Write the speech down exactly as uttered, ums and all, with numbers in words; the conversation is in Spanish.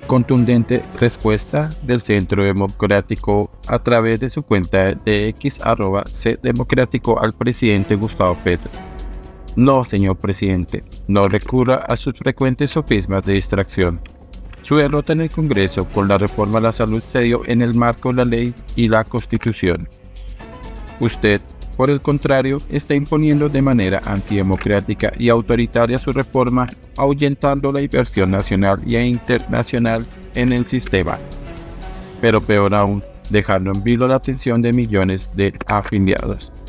Contundente respuesta del Centro Democrático a través de su cuenta de X arroba cdemocrático al presidente Gustavo Petro. No, señor presidente, no recurra a sus frecuentes sofismas de distracción. Su derrota en el Congreso por la reforma a la salud se dio en el marco de la ley y la Constitución. Usted, por el contrario, está imponiendo de manera antidemocrática y autoritaria su reforma, ahuyentando la inversión nacional e internacional en el sistema. Pero peor aún, dejando en vilo la atención de millones de afiliados.